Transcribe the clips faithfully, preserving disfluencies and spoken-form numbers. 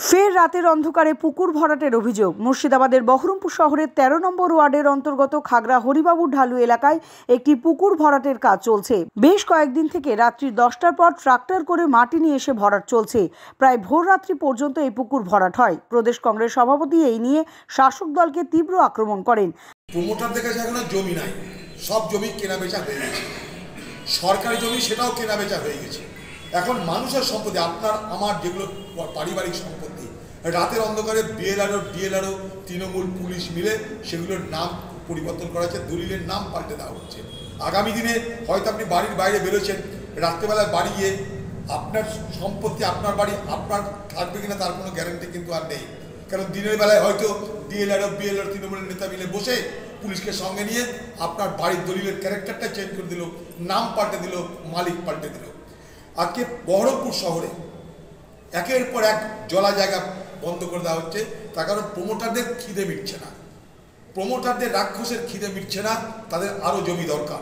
ফের রাতের অন্ধকারে পুকুর ভরাটের অভিযোগ। মুর্শিদাবাদের বহরমপুর শহরের তেরো নম্বর ওয়ার্ডের অন্তর্গত খাগড়া হরিবাবুর ঢালু এলাকায় একটি পুকুর ভরাটের কাজ চলছে। বেশ কয়েকদিন থেকে রাত্রি দশটার পর ট্রাক্টর করে মাটি নিয়ে এসে ভরাট চলছে। প্রায় ভোর রাত্রি পর্যন্ত এই পুকুর ভরাট হয়। প্রদেশ কংগ্রেস সভাপতি এই নিয়ে শাসক দলকে তীব্র আক্রমণ করেন। প্রমোটারদের কাছে এখন জমি নাই, সব জমি কেনাবেচা হয়ে গেছে। সরকারি জমি সেটাও কেনাবেচা হয়ে গেছে। এখন মানুষের সম্পত্তি, আপনার আমার যেগুলো পারিবারিক সম্পত্তি, রাতের অন্ধকারে বিএলআরও ডিএলআরও তৃণমূল পুলিশ মিলে সেগুলোর নাম পরিবর্তন করা হচ্ছে, দলিলের নাম পাল্টে দেওয়া হচ্ছে। আগামী দিনে হয়তো আপনি বাড়ির বাইরে বেরোচ্ছেন, রাত্রেবেলায় বাড়ি গিয়ে আপনার সম্পত্তি আপনার বাড়ি আপনার থাকবে কিনা তার কোনো গ্যারান্টি কিন্তু আর নেই। কারণ দিনের বেলায় হয়তো ডিএলআরও বিএলআরও তৃণমূলের নেতা মিলে বসে পুলিশকে সঙ্গে নিয়ে আপনার বাড়ির দলিলের ক্যারেক্টারটা চেঞ্জ করে দিল, নাম পাল্টে দিল, মালিক পাল্টে দিল। আজকে বহরমপুর শহরে একের পর এক জলা জায়গা বন্ধ করে দেওয়া হচ্ছে, তার কারণ প্রমোটারদের খিদে মিটছে না, প্রমোটারদের রাক্ষসের খিদে মিটছে না, তাদের আরও জমি দরকার।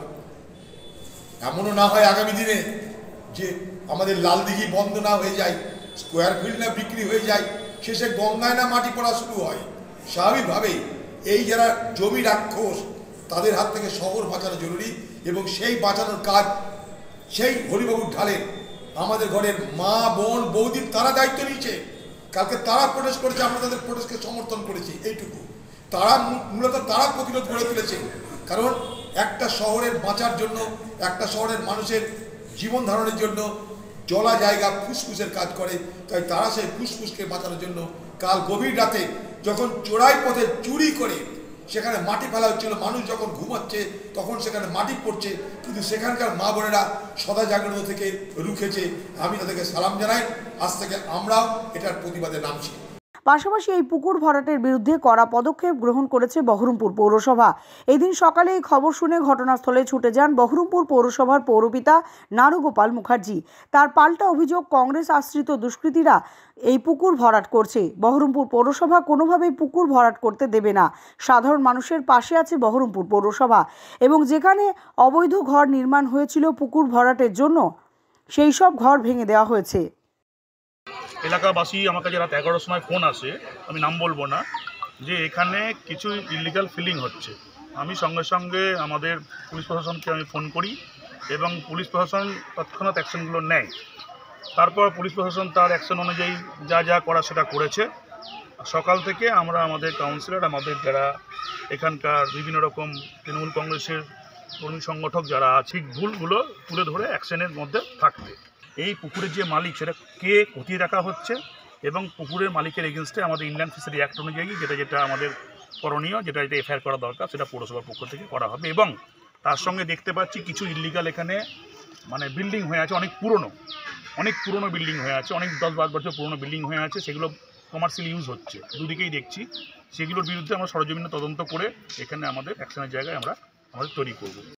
এমনও না হয় আগামী দিনে যে আমাদের লালদিঘি বন্ধ না হয়ে যায়, স্কোয়ার ফিল্ড না বিক্রি হয়ে যায়, শেষে গঙ্গায় না মাটি পড়া শুরু হয়। স্বাভাবিকভাবেই এই যারা জমি রাক্ষস তাদের হাত থেকে শহর বাঁচানো জরুরি, এবং সেই বাঁচানোর কাজ সেই হরিবাবুর ঢালে আমাদের ঘরের মা বোন বৌদি তারা দায়িত্ব নিয়েছে। কালকে তারা প্রোটেস্ট করেছে, আমরা তাদের প্রোটেস্টকে সমর্থন করেছি। এইটুকু তারা মূলত তারা প্রতিরোধ গড়ে তুলেছে। কারণ একটা শহরের বাঁচার জন্য, একটা শহরের মানুষের জীবন ধারণের জন্য জলা জায়গা ফুসফুসের কাজ করে। তাই তারা সেই ফুসফুসকে বাঁচানোর জন্য কাল গভীর রাতে যখন চোরাই পথে চুরি করে সেখানে মাটি ফেলা হচ্ছিল, মানুষ যখন ঘুমাচ্ছে তখন সেখানে মাটি পড়ছে, কিন্তু সেখানকার মা বোনেরা সদা জাগ্রত থেকে রুখেছে। আমি তাদেরকে সালাম জানাই। আজ থেকে আমরাও এটার প্রতিবাদে নামছি। পাশাপাশি এই পুকুর ভরাটের বিরুদ্ধে কড়া পদক্ষেপ গ্রহণ করেছে বহরমপুর পৌরসভা। এদিন সকালে এই খবর শুনে ঘটনাস্থলে ছুটে যান বহরমপুর পৌরসভার পৌরপিতা নারুগোপাল মুখার্জি। তার পাল্টা অভিযোগ, কংগ্রেস আশ্রিত দুষ্কৃতীরা এই পুকুর ভরাট করছে। বহরমপুর পৌরসভা কোনোভাবেই পুকুর ভরাট করতে দেবে না। সাধারণ মানুষের পাশে আছে বহরমপুর পৌরসভা, এবং যেখানে অবৈধ ঘর নির্মাণ হয়েছিল পুকুর ভরাটের জন্য, সেই সব ঘর ভেঙে দেওয়া হয়েছে। এলাকাবাসী আমার কাছে রাত এগারোটার সময় ফোন আসে, আমি নাম বলবো না, যে এখানে কিছু ইলিগাল ফিলিং হচ্ছে। আমি সঙ্গে সঙ্গে আমাদের পুলিশ প্রশাসনকে আমি ফোন করি, এবং পুলিশ প্রশাসন তৎক্ষণাৎ অ্যাকশনগুলো নেয়। তারপর পুলিশ প্রশাসন তার অ্যাকশন অনুযায়ী যা যা করা সেটা করেছে। সকাল থেকে আমরা আমাদের কাউন্সিলর, আমাদের যারা এখানকার বিভিন্ন রকম তৃণমূল কংগ্রেসের কর্মী সংগঠক যারা আছে, ভুলগুলো তুলে ধরে অ্যাকশনের মধ্যে থাকবে। এই পুকুরের যে মালিক সেটা কে খতিয়ে রাখা হচ্ছে, এবং পুকুরের মালিকের এগেনস্টে আমাদের ইনল্যান্ড ফিশারি অ্যাক্ট অনুযায়ী যেটা যেটা আমাদের করণীয়, যেটা যেটা এফআইআর করা দরকার, সেটা পৌরসভার পক্ষ থেকে করা হবে। এবং তার সঙ্গে দেখতে পাচ্ছি কিছু ইলিগাল এখানে মানে বিল্ডিং হয়ে আছে, অনেক পুরনো অনেক পুরনো বিল্ডিং হয়ে আছে, অনেক দশ বারো বছর পুরনো বিল্ডিং হয়ে আছে, সেগুলো কমার্শিয়াল ইউজ হচ্ছে, দুদিকেই দেখছি। সেগুলোর বিরুদ্ধে আমরা সরজমিনে তদন্ত করে এখানে আমাদের অ্যাকশনের জায়গায় আমরা আমাদের তৈরি করব।